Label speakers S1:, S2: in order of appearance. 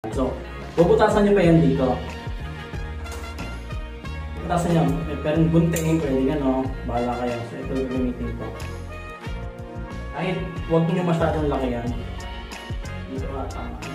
S1: So, bubutasan nyo pa yan dito. Bubutasan nyo. Pero guntingin pwede yan, no? Bahala kayo. So, ito gagamitin ko. Kahit huwag nyo masyadong laki yan. Dito tama.